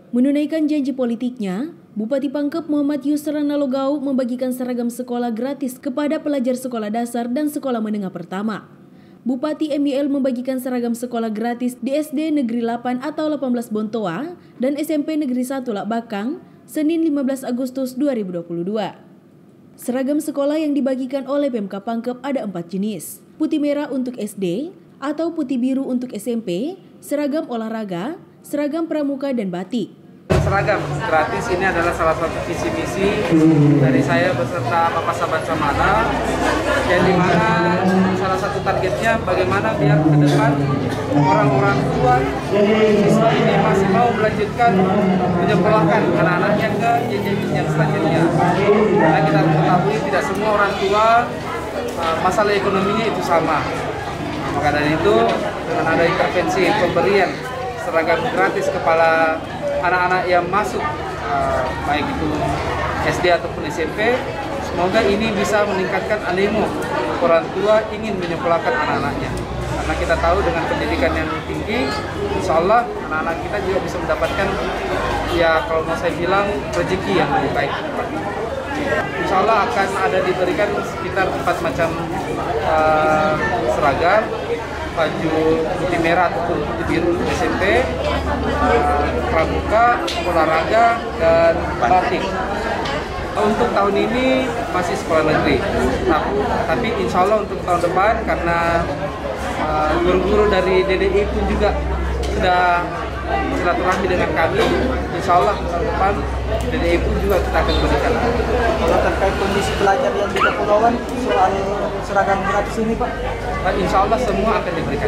Menunaikan janji politiknya, Bupati Pangkep Muhammad Yusran Nalogau membagikan seragam sekolah gratis kepada pelajar sekolah dasar dan sekolah menengah pertama. Bupati MYL membagikan seragam sekolah gratis di SD Negeri 8 atau 18 Bontoa dan SMP Negeri 1 Lak Bakang, Senin 15 Agustus 2022. Seragam sekolah yang dibagikan oleh Pemkab Pangkep ada 4 jenis. Putih merah untuk SD atau putih biru untuk SMP, seragam olahraga, seragam pramuka dan batik. Seragam gratis ini adalah salah satu visi misi dari saya beserta Bapak Sahabat Samana, yang dimana salah satu targetnya bagaimana biar ke depan orang-orang tua siswa ini masih mau melanjutkan menyekolahkan anak-anaknya ke jenjang selanjutnya. Karena kita ketahui tidak semua orang tua masalah ekonominya itu sama. Maka dari itu dengan ada intervensi pemberian seragam gratis kepada anak-anak yang masuk baik itu SD ataupun SMP, semoga ini bisa meningkatkan animo orang tua ingin menyekolahkan anak-anaknya. Karena kita tahu dengan pendidikan yang tinggi, insya Allah anak-anak kita juga bisa mendapatkan, ya kalau mau saya bilang, rezeki yang lebih baik. Insya Allah akan ada diberikan sekitar 4 macam seragam, baju putih merah ataupun putih biru untuk SMP, pramuka, olahraga, dan batik. Untuk tahun ini masih sekolah negeri, tapi insya Allah untuk tahun depan karena guru-guru dari DDI pun juga sudah silaturahmi dengan kami, insya Allah tahun depan DDI pun juga kita akan berikan. Kalau terkait kondisi pelajar yang di kepulauan soal seragam gratis ini Pak? Insya Allah semua akan diberikan.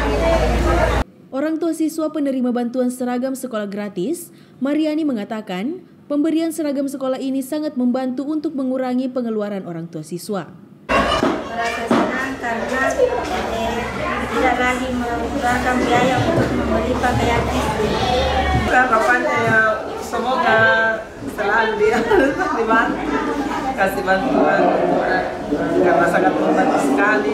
Orang tua siswa penerima bantuan seragam sekolah gratis, Mariani mengatakan pemberian seragam sekolah ini sangat membantu untuk mengurangi pengeluaran orang tua siswa. Merasa senang karena tidak lagi mengeluarkan biaya untuk membeli pakaian SD. Harapannya ya semoga selalu dia dibantu, kasih bantuan karena sangat membantu sekali.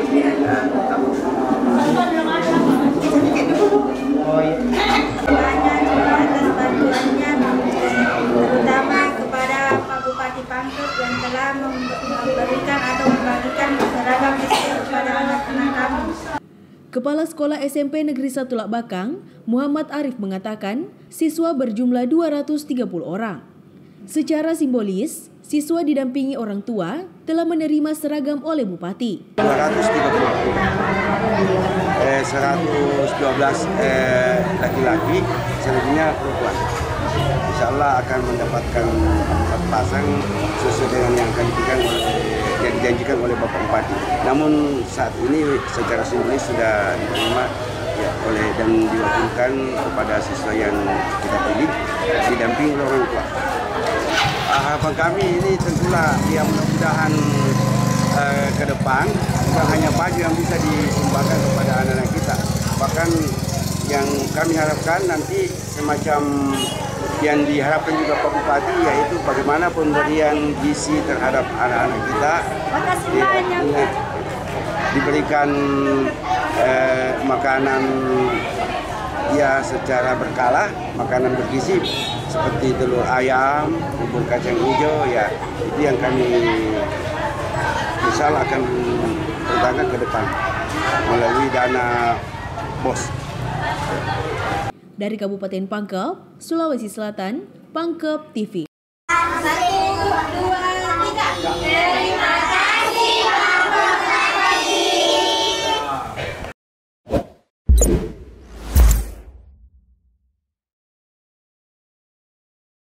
Banyak atas bantuannya, terutama kepada Pak Bupati Pangkep yang telah memberikan atau membagikan seragam SD kepada anak-anak kami. Kepala Sekolah SMP Negeri 1 Lak Bakang, Muhammad Arif mengatakan siswa berjumlah 230 orang. Secara simbolis, siswa didampingi orang tua telah menerima seragam oleh Bupati. 112 laki-laki, selebihnya perempuan. Insya Allah akan mendapatkan 4 pasang sesuai dengan yang akan dijanjikan oleh Bapak Bupati. Namun saat ini secara simbolis sudah diterima ya, oleh dan diwakilkan kepada siswa yang kita pilih didampingi oleh orang tua. Harapan kami ini tentulah ya mudah-mudahan ke depan bukan hanya baju yang bisa disumbangkan kepada anak-anak kita, bahkan yang kami harapkan nanti semacam yang diharapkan juga Pak Bupati, yaitu bagaimana pemberian gizi terhadap anak-anak kita. Diberikan makanan ya secara berkala, makanan bergizi seperti telur ayam, bubur kacang hijau, ya itu yang kami insya Allah akan bertanggung ke depan melalui dana BOS. Dari Kabupaten Pangkep, Sulawesi Selatan, Pangkep TV.